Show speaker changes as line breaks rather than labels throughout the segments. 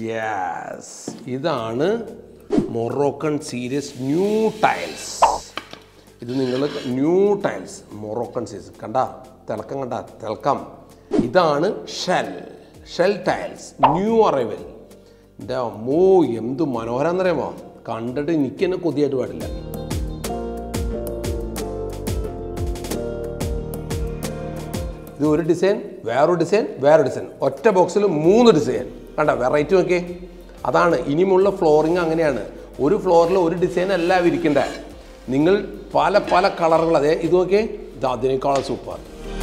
Yes, ഇതാണ് Moroccan series new tiles. ഇത് നിങ്ങൾ ന്യൂ ടൈൽസ് മൊറോക്കൻ സീരീസ് കണ്ട തിളക്കം, കണ്ട തിളക്കം. ഇതാണ് ഷെൽ ടൈൽസ് ന്യൂ അറൈവൽ. എൻ്റെ അമ്മോ എന്ത് മനോഹരം എന്നറിയാമോ, കണ്ടിട്ട് എനിക്ക് തന്നെ കൊതിയായിട്ട് പാടില്ല. ഇത് ഒരു ഡിസൈൻ, വേറൊരു ഡിസൈൻ, വേറൊരു ഡിസൈൻ, ഒറ്റ ബോക്സിൽ 3 ഡിസൈൻ. കണ്ട വെറൈറ്റി നോക്കിയേ. അതാണ് ഇനിയുമുള്ള ഫ്ലോറിങ് അങ്ങനെയാണ്. ഒരു ഫ്ലോറിൽ ഒരു ഡിസൈൻ അല്ല വിരിക്കണ്ടേ, നിങ്ങൾ പല പല കളറുകൾ. അതെ ഇത് നോക്കിയേ, ഇത് അതിനേക്കാളും സൂപ്പർ.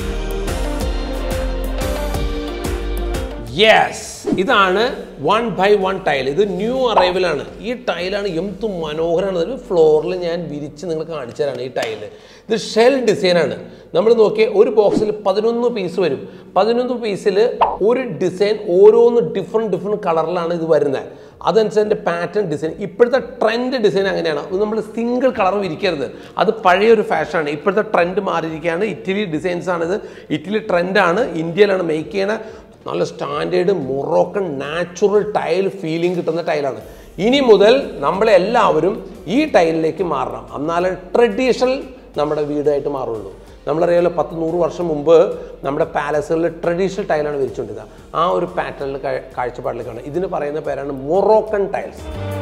യെസ്, ഇതാണ് 1x1 ടൈൽ. ഇത് ന്യൂ അറൈവലാണ്. ഈ ടൈലാണ് എന്ത് മനോഹരമാണ്. ഒരു ഫ്ലോറിൽ ഞാൻ വിരിച്ച് നിങ്ങൾ കാണിച്ചു തരാണ്. ഈ ടൈല് ഇത് ഷെൽ ഡിസൈനാണ്. നമ്മൾ നോക്കിയ ഒരു ബോക്സിൽ 11 പീസ് വരും. 11 പീസിൽ ഒരു ഡിസൈൻ, ഓരോന്ന് ഡിഫറെൻറ്റ് കളറിലാണ് ഇത് വരുന്നത്. അതനുസരിച്ച് പാറ്റേൺ ഡിസൈൻ. ഇപ്പോഴത്തെ ട്രെൻഡ് ഡിസൈൻ അങ്ങനെയാണ്. നമ്മൾ സിംഗിൾ കളർ വിരിക്കരുത്, അത് പഴയൊരു ഫാഷനാണ്. ഇപ്പോഴത്തെ ട്രെൻഡ് മാറിയിരിക്കുകയാണ്. ഇറ്റലി ഡിസൈൻസാണിത്. ഇറ്റലി ട്രെൻഡാണ്, ഇന്ത്യയിലാണ് മേക്ക് ചെയ്യണ. നല്ല standard Moroccan natural tile feeling കിട്ടുന്ന ടൈലാണ്. ഇനി മുതൽ നമ്മളെല്ലാവരും ഈ ടൈലിലേക്ക് മാറണം, എന്നാലേ ട്രഡീഷണൽ നമ്മുടെ വീടായിട്ട് മാറുള്ളൂ. നമ്മളറിയാമല്ലോ 10-100 വർഷം മുമ്പ് നമ്മുടെ പാലസുകളിൽ ട്രഡീഷണൽ ടൈലാണ് വിരിച്ചുകൊണ്ടിരുന്നത്. ആ ഒരു പാറ്റേണിൽ കാഴ്ചപ്പാടിലേക്കാണ്. ഇതിന് പറയുന്ന പേരാണ് Moroccan tiles.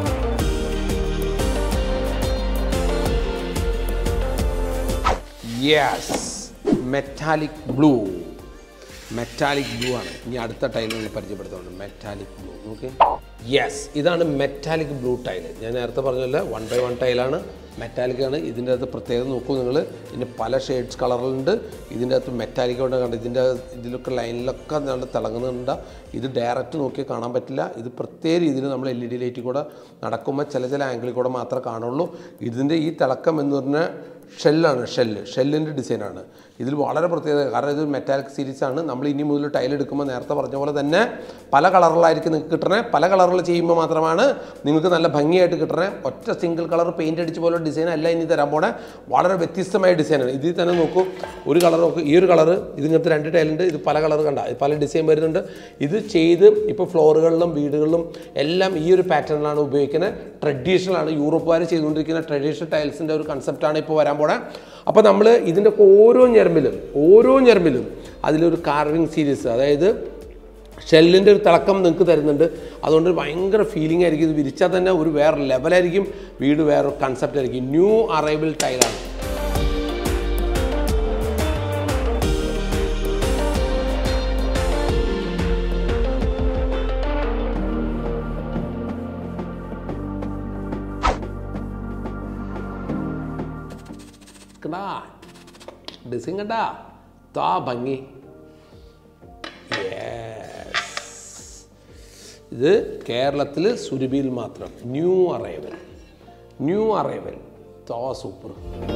Yes, metallic blue ആണ്. ഇനി അടുത്ത ടൈൽ നമ്മൾ പരിചയപ്പെടുത്തുന്നുണ്ട്. Metallic blue. ഓക്കെ, യെസ്, ഇതാണ് മെറ്റാലിക് ബ്ലൂ ടൈല്. ഞാൻ നേരത്തെ പറഞ്ഞല്ലോ 1x1 ടൈലാണ്, മെറ്റാലിക് ആണ്. ഇതിൻ്റെ അകത്ത് പ്രത്യേകത നോക്കൂ നിങ്ങൾ, ഇതിൻ്റെ പല ഷെയ്ഡ്സ് കളറുണ്ട്. ഇതിൻ്റെ അകത്ത് മെറ്റാലിക് കൊണ്ട് കണ്ട് ഇതിലൊക്കെ ലൈനിലൊക്കെ നല്ല തിളങ്ങുന്നുണ്ട്. ഇത് ഡയറക്റ്റ് നോക്കി കാണാൻ പറ്റില്ല. ഇത് പ്രത്യേക രീതിയിൽ നമ്മൾ LED ലൈറ്റിൽ കൂടെ നടക്കുമ്പോൾ ചില ആംഗിളിൽ കൂടെ മാത്രമേ കാണുള്ളൂ. ഇതിൻ്റെ ഈ തിളക്കം എന്ന് പറഞ്ഞാൽ ഷെല്ലിൻ്റെ ഡിസൈനാണ്. ഇതിൽ വളരെ പ്രത്യേകത, കാരണം ഇത് മെറ്റാലിക് സീരീസാണ്. നമ്മൾ ഇനി മുതൽ ടൈൽ എടുക്കുമ്പോൾ നേരത്തെ പറഞ്ഞ പോലെ തന്നെ പല കളറിലായിരിക്കും നിങ്ങൾക്ക് കിട്ടണേ. പല കളറിൽ ചെയ്യുമ്പോൾ മാത്രമാണ് നിങ്ങൾക്ക് നല്ല ഭംഗിയായിട്ട് കിട്ടണേ. ഒറ്റ സിംഗിൾ കളർ പെയിൻ്റ് അടിച്ച് പോലെ ഡിസൈൻ അല്ല ഇനി തരാൻ പോണേ. വളരെ വ്യത്യസ്തമായ ഡിസൈനാണ്. ഇതിൽ തന്നെ നോക്കൂ, ഒരു കളർ നോക്കൂ, ഈ ഒരു കളർ, ഇതിനകത്ത് 2 ടൈലുണ്ട്. ഇത് പല കളർ കണ്ട, പല ഡിസൈൻ വരുന്നുണ്ട്. ഇത് ചെയ്ത് ഇപ്പോൾ ഫ്ലോറുകളിലും വീടുകളിലും എല്ലാം ഈ ഒരു പാറ്റേണിലാണ് ഉപയോഗിക്കുന്നത്. ട്രഡീഷണലാണ്, യൂറോപ്പുകാർ ചെയ്തുകൊണ്ടിരിക്കുന്ന ട്രഡീഷണൽ ടൈൽസിൻ്റെ ഒരു കൺസെപ്റ്റാണ് ഇപ്പോൾ വരാൻ പോണേ. അപ്പോൾ നമ്മൾ ഇതിൻ്റെ ഓരോ ഞരമ്പിലും അതിലൊരു കാർവിങ് സീരീസ്, അതായത് ഷെല്ലിൻ്റെ ഒരു തിളക്കം നിങ്ങൾക്ക് തരുന്നുണ്ട്. അതുകൊണ്ട് ഭയങ്കര ഫീലിംഗ് ആയിരിക്കും. ഇത് വിരിച്ചാൽ തന്നെ ഒരു വേറെ ലെവലായിരിക്കും, വീട് വേറൊരു കൺസെപ്റ്റ് ആയിരിക്കും. ന്യൂ അറൈവൽ ടൈലാണ്. ഡിസൈൻ കണ്ടാ താ ഭംഗി. ഇത് കേരളത്തിൽ സുരഭിയിൽ മാത്രം ന്യൂ അറൈവൽ താ സൂപ്പർ.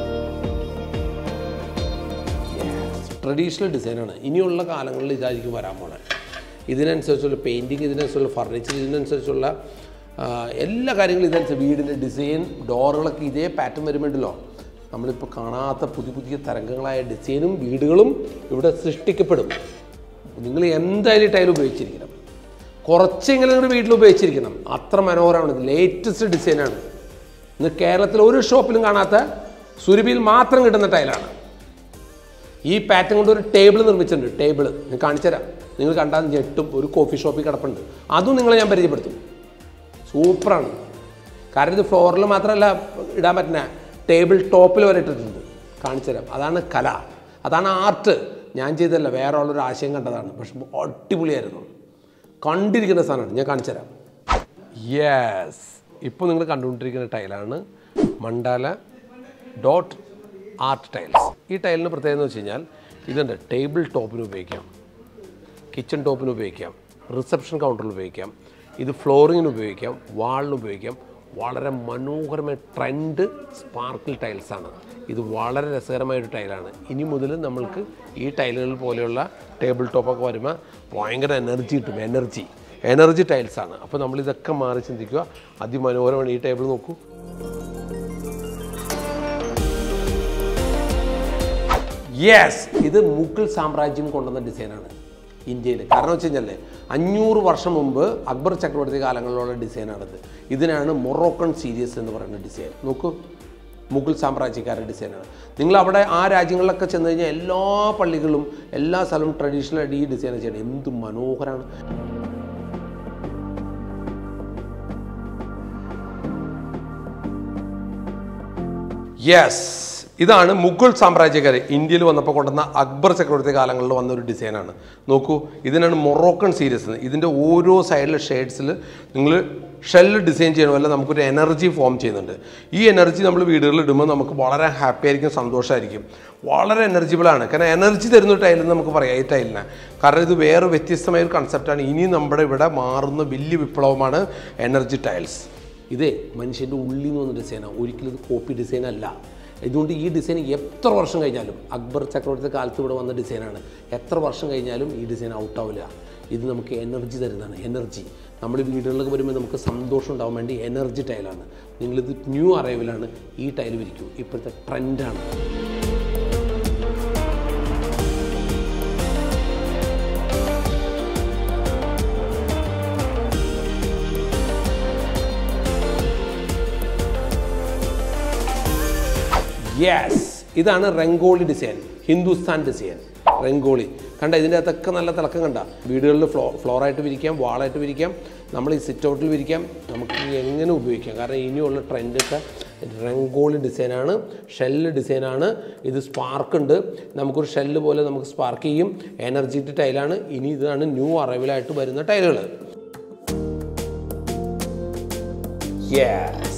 ട്രഡീഷണൽ ഡിസൈനാണ്. ഇനിയുള്ള കാലങ്ങളിൽ ഇതായിരിക്കും വരാൻ പോണേ. ഇതിനനുസരിച്ചുള്ള പെയിൻറ്റിങ്, ഇതിനനുസരിച്ചുള്ള ഫർണിച്ചർ, ഇതിനനുസരിച്ചുള്ള എല്ലാ കാര്യങ്ങളും ഇതനുസരിച്ച് വീടിൻ്റെ ഡിസൈൻ, ഡോറുകളൊക്കെ ഇതേ പാറ്റേൺ വരുമ്പോണ്ടല്ലോ. നമ്മളിപ്പോൾ കാണാത്ത പുതിയ തരംഗങ്ങളായ ഡിസൈനും വീടുകളും ഇവിടെ സൃഷ്ടിക്കപ്പെടും. നിങ്ങൾ എന്തായാലും ടൈൽ ഉപയോഗിച്ചിരിക്കണം, കുറച്ചെങ്കിലും നിങ്ങളുടെ വീട്ടിൽ ഉപയോഗിച്ചിരിക്കണം. അത്ര മനോഹരമാണ്. ഇത് ലേറ്റസ്റ്റ് ഡിസൈനാണ്. ഇന്ന് കേരളത്തിൽ ഒരു ഷോപ്പിലും കാണാത്ത, സുരഭിയിൽ മാത്രം കിട്ടുന്ന ടൈലാണ്. ഈ പാറ്റേൺ കൊണ്ട് ഒരു ടേബിൾ നിർമ്മിച്ചിട്ടുണ്ട്. ടേബിൾ ഞാൻ കാണിച്ചു തരാം, നിങ്ങൾ കണ്ടാൽ ഞെട്ടും. ഒരു കോഫി ഷോപ്പിൽ കിടപ്പുണ്ട്, അതും നിങ്ങളെ ഞാൻ പരിചയപ്പെടുത്തും. സൂപ്പറാണ്. കാരണം ഇത് ഫ്ലോറിൽ മാത്രമല്ല ഇടാൻ പറ്റുന്ന, ടേബിൾ ടോപ്പിൽ വരെ ഇട്ടിട്ടുണ്ട്. കാണിച്ചു തരാം. അതാണ് കല, അതാണ് ആർട്ട്. ഞാൻ ചെയ്തതല്ല, വേറെ ഉള്ളൊരു ആശയം കണ്ടതാണ്. പക്ഷെ അടിപൊളിയായിരുന്നു. കണ്ടിരിക്കുന്ന സാധനമാണ്. ഞാൻ കാണിച്ചു തരാം. യെസ്, ഇപ്പോൾ നിങ്ങൾ കണ്ടുകൊണ്ടിരിക്കുന്ന ടൈലാണ് മണ്ടാല ഡോട്ട് ആർട്ട് ടൈൽസ്. ഈ ടൈലിന് പ്രത്യേകത എന്ന് വെച്ച് കഴിഞ്ഞാൽ ഇതുണ്ട്. ടേബിൾ ടോപ്പിന് ഉപയോഗിക്കാം, കിച്ചൺ ടോപ്പിന് ഉപയോഗിക്കാം, റിസപ്ഷൻ കൗണ്ടറിൽ ഉപയോഗിക്കാം, ഇത് ഫ്ലോറിങ്ങിന് ഉപയോഗിക്കാം, വാളിന് ഉപയോഗിക്കാം. വളരെ മനോഹരമായ ട്രെൻഡ് സ്പാർക്കിൾ ടൈൽസാണ്. ഇത് വളരെ രസകരമായൊരു ടൈലാണ്. ഇനി മുതൽ നമ്മൾക്ക് ഈ ടൈലുകൾ പോലെയുള്ള ടേബിൾ ടോപ്പൊക്കെ വരുമ്പോൾ ഭയങ്കര എനർജി കിട്ടും. എനർജി ടൈൽസാണ്. അപ്പോൾ നമ്മളിതൊക്കെ മാറി ചിന്തിക്കുക. അതിമനോഹരമാണ്. ഈ ടേബിൾ നോക്കൂ. യെസ്, ഇത് മുഗൾ സാമ്രാജ്യം കൊണ്ടുവന്ന ഡിസൈനാണ്. ഇന്ത്യയിൽ. കാരണം വെച്ച് കഴിഞ്ഞാൽ 500 വർഷം മുമ്പ് അക്ബർ ചക്രവർത്തി കാലങ്ങളിലുള്ള ഡിസൈനാണിത്. ഇതിനാണ് മൊറോക്കൺ സീരീസ് എന്ന് പറയുന്ന ഡിസൈൻ. നോക്കൂ, മുഗൾ സാമ്രാജ്യക്കാരുടെ ഡിസൈനാണ്. നിങ്ങൾ അവിടെ ആ രാജ്യങ്ങളിലൊക്കെ ചെന്ന് കഴിഞ്ഞാൽ എല്ലാ പള്ളികളും എല്ലാ സ്ഥലവും ട്രഡീഷണലായിട്ട് ഈ ഡിസൈൻ ചെയ്യണം. എന്ത് മനോഹരമാണ്. യെസ്, ഇതാണ് മുഗൾ സാമ്രാജ്യക്കാർ ഇന്ത്യയിൽ വന്നപ്പോൾ കൊണ്ടുവന്ന അക്ബർ ചക്രവർത്തി കാലങ്ങളിൽ വന്നൊരു ഡിസൈനാണ്. നോക്കൂ, ഇതിനാണ് മൊറോക്കൺ സീരീസ്. ഇതിൻ്റെ ഓരോ സൈഡിലെ ഷെയ്ഡ്സിൽ നിങ്ങൾ ഷെല്ല് ഡിസൈൻ ചെയ്യണമല്ല നമുക്കൊരു എനർജി ഫോം ചെയ്യുന്നുണ്ട്. ഈ എനർജി നമ്മൾ വീടുകളിൽ ഇടുമ്പോൾ നമുക്ക് വളരെ ഹാപ്പി ആയിരിക്കും, സന്തോഷമായിരിക്കും, വളരെ എനർജിബിളാണ്. കാരണം എനർജി തരുന്ന ടൈലെന്ന് നമുക്ക് പറയാം ഈ ടൈലിനെ. കാരണം ഇത് വേറെ വ്യത്യസ്തമായ ഒരു കൺസെപ്റ്റാണ്. ഇനി നമ്മുടെ ഇവിടെ മാറുന്ന വലിയ വിപ്ലവമാണ് എനർജി ടൈൽസ്. ഇതേ മനുഷ്യൻ്റെ ഉള്ളിൽ നിന്ന് വന്ന ഡിസൈനാണ്, ഒരിക്കലും ഇത് കോപ്പി ഡിസൈൻ അല്ല. ഇതുകൊണ്ട് ഈ ഡിസൈൻ എത്ര വർഷം കഴിഞ്ഞാലും, അക്ബർ ചക്രവർത്തി കാലത്ത് ഇവിടെ വന്ന ഡിസൈനാണ്, എത്ര വർഷം കഴിഞ്ഞാലും ഈ ഡിസൈൻ ഔട്ടാവില്ല. ഇത് നമുക്ക് എനർജി തരുന്നതാണ്. എനർജി നമ്മൾ വീടുകളിലേക്ക് വരുമ്പോൾ നമുക്ക് സന്തോഷം ഉണ്ടാവാൻ വേണ്ടി എനർജി ടൈലാണ്. നിങ്ങളിത് ന്യൂ അറൈവലാണ്. ഈ ടൈൽ വിരിക്കൂ, ഇപ്പോഴത്തെ ട്രെൻഡാണ്. യെസ്, ഇതാണ് റംഗോളി ഡിസൈൻ, ഹിന്ദുസ്ഥാൻ ഡിസൈൻ. റംഗോളി കണ്ട, ഇതിൻ്റെ അകത്തൊക്കെ നല്ല തിളക്കം കണ്ട. വീടുകളിൽ ഫ്ലോറായിട്ട് വിരിക്കാം, വാളായിട്ട് വിരിക്കാം, നമ്മൾ ഈ സിറ്റ് ഔട്ടിൽ വിരിക്കാം, നമുക്ക് എങ്ങനെ ഉപയോഗിക്കാം. കാരണം ഇനിയുള്ള ട്രെൻഡൊക്കെ റംഗോളി ഡിസൈനാണ്, ഷെല്ല് ഡിസൈനാണ്. ഇത് സ്പാർക്ക് ഉണ്ട്, നമുക്കൊരു ഷെല്ല് പോലെ നമുക്ക് സ്പാർക്ക് ചെയ്യും. എനർജറ്റിക് ടൈലാണ്. ഇനി ഇതാണ് ന്യൂ അറൈവലായിട്ട് വരുന്ന ടൈലുകൾ. യെസ്,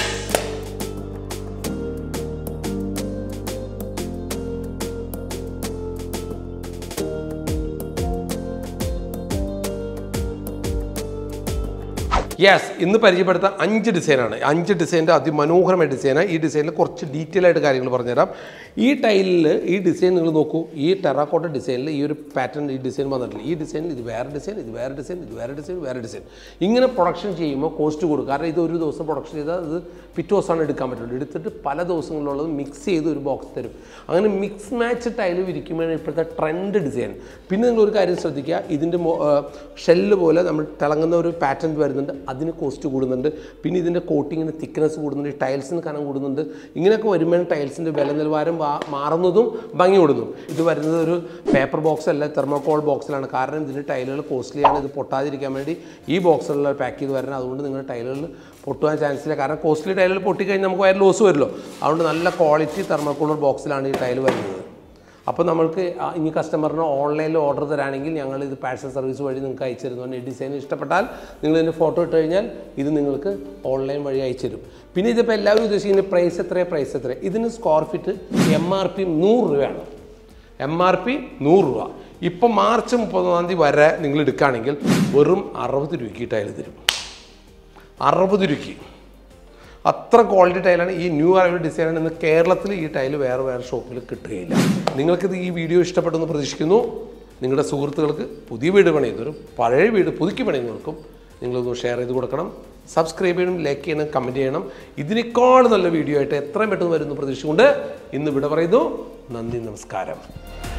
യെസ്, ഇന്ന് പരിചയപ്പെടുത്ത 5 ഡിസൈനാണ്. 5 ഡിസൈൻ്റെ അതിമനോഹരമായ ഡിസൈനാണ്. ഈ ഡിസൈനിൽ കുറച്ച് ഡീറ്റെയിൽ ആയിട്ട് കാര്യങ്ങൾ പറഞ്ഞുതരാം. ഈ ടൈലിൽ ഈ ഡിസൈൻ നിങ്ങൾ നോക്കൂ. ഈ ടെറാക്കോട്ട ഡിസൈനിൽ ഈ ഒരു പാറ്റേൺ, ഈ ഡിസൈൻ വന്നിട്ടില്ല. ഈ ഡിസൈനിൽ ഇത് വേറെ ഡിസൈൻ, ഇത് വേറെ ഡിസൈൻ, ഇത് വേറെ ഡിസൈൻ, വേറെ ഡിസൈൻ. ഇങ്ങനെ പ്രൊഡക്ഷൻ ചെയ്യുമ്പോൾ കോസ്റ്റ് കൂടും. കാരണം ഇത് ഒരു ദിവസം പ്രൊഡക്ഷൻ ചെയ്താൽ ഇത് പിറ്റേ ദിവസമാണ് എടുക്കാൻ പറ്റുള്ളൂ. എടുത്തിട്ട് പല ദിവസങ്ങളിലുള്ളത് മിക്സ് ചെയ്ത് ഒരു ബോക്സ് തരും. അങ്ങനെ മിക്സ് മാച്ച് ടൈൽ വിരിക്കുമ്പോഴാണ് ഇപ്പോഴത്തെ ട്രെൻഡ് ഡിസൈൻ. പിന്നെ നിങ്ങളൊരു കാര്യം ശ്രദ്ധിക്കുക, ഇതിൻ്റെ ഷെല്ല് പോലെ നമ്മൾ തിളങ്ങുന്ന ഒരു പാറ്റേൺ വരുന്നുണ്ട്, അതിന് കോസ്റ്റ് കൂടുന്നുണ്ട്. പിന്നെ ഇതിൻ്റെ കോട്ടിങ്ങിന് തിക്നെസ് കൂടുന്നുണ്ട്, ടൈൽസിന് കനം കൂടുന്നുണ്ട്. ഇങ്ങനെയൊക്കെ വരുമ്പോഴാണ് ടൈൽസിൻ്റെ വില നിലവാരം മാറുന്നതും ഭംഗി കൂടുന്നതും. ഇത് വരുന്നത് ഒരു പേപ്പർ ബോക്സ് അല്ല, തെർമോകോൾ ബോക്സിലാണ്. കാരണം ഇതിൻ്റെ ടൈലുകൾ കോസ്റ്റ്ലിയാണ്. ഇത് പൊട്ടാതിരിക്കാൻ വേണ്ടി ഈ ബോക്സിലുള്ള പാക്ക് ചെയ്ത് വരണം. അതുകൊണ്ട് നിങ്ങളുടെ ടൈലുകളിൽ പൊട്ടുവാൻ ചാൻസ് ഇല്ല. കാരണം കോസ്റ്റ്ലി ടൈലുകൾ പൊട്ടിക്കഴിഞ്ഞാൽ നമുക്ക് വയർ ലോസ് വരുമല്ലോ. അതുകൊണ്ട് നല്ല ക്വാളിറ്റി തെർമോകോളർ ബോക്സിലാണ് ഈ ടൈൽ വരുന്നത്. അപ്പോൾ നമ്മൾക്ക് ഇനി കസ്റ്റമറിന് ഓൺലൈനിൽ ഓർഡർ തരാണെങ്കിൽ ഞങ്ങൾ ഇത് പാഴ്സൽ സർവീസ് വഴി നിങ്ങൾക്ക് അയച്ചു തരുന്നതുകൊണ്ട് ഈ ഡിസൈൻ ഇഷ്ടപ്പെട്ടാൽ നിങ്ങൾ ഇതിൻ്റെ ഫോട്ടോ ഇട്ട് കഴിഞ്ഞാൽ ഇത് നിങ്ങൾക്ക് ഓൺലൈൻ വഴി അയച്ചു തരും. പിന്നെ ഇതിപ്പോൾ എല്ലാവരും ഉദ്ദേശിക്കുന്ന പ്രൈസ് എത്ര? ഇതിന് സ്ക്വയർ ഫീറ്റ് MRP 100 രൂപയാണ്. MRP 100 രൂപ. ഇപ്പം മാർച്ച് 30-ാം തീയതി വരെ നിങ്ങൾ എടുക്കുകയാണെങ്കിൽ വെറും 60 രൂപയ്ക്ക് ടൈൽ തരും. 60 രൂപയ്ക്ക്. അത്ര ക്വാളിറ്റി ടൈലാണ്. ഈ ന്യൂ അറൈവൽ ഡിസൈനാണ്. ഇന്ന് കേരളത്തിൽ ഈ ടൈൽ വേറെ ഷോപ്പിൽ കിട്ടുകയില്ല. നിങ്ങൾക്കിത് ഈ വീഡിയോ ഇഷ്ടപ്പെട്ടെന്ന് പ്രതീക്ഷിക്കുന്നു. നിങ്ങളുടെ സുഹൃത്തുക്കൾക്ക് പുതിയ വീട് പണിയുന്നവരും പഴയ വീട് പുതുക്കി പണിയുന്നവർക്കും നിങ്ങളൊന്ന് ഷെയർ ചെയ്ത് കൊടുക്കണം. സബ്സ്ക്രൈബ് ചെയ്യണം, ലൈക്ക് ചെയ്യണം, കമൻറ്റ് ചെയ്യണം. ഇതിനേക്കാൾ നല്ല വീഡിയോ ആയിട്ട് എത്രയും പെട്ടെന്ന് വരുന്നു പ്രതീക്ഷിച്ചുകൊണ്ട് ഇന്ന് ഇവിടെ പറയുന്നു. നന്ദി, നമസ്കാരം.